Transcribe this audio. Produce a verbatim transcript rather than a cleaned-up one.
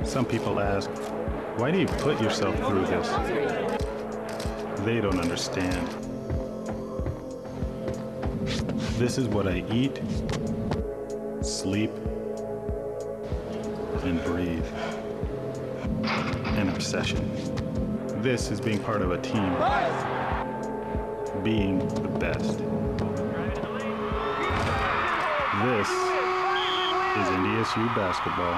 Some people ask, why do you put yourself through this? They don't understand. This is what I eat, sleep, and breathe. An obsession. This is being part of a team. Being the best. This is N D S U basketball.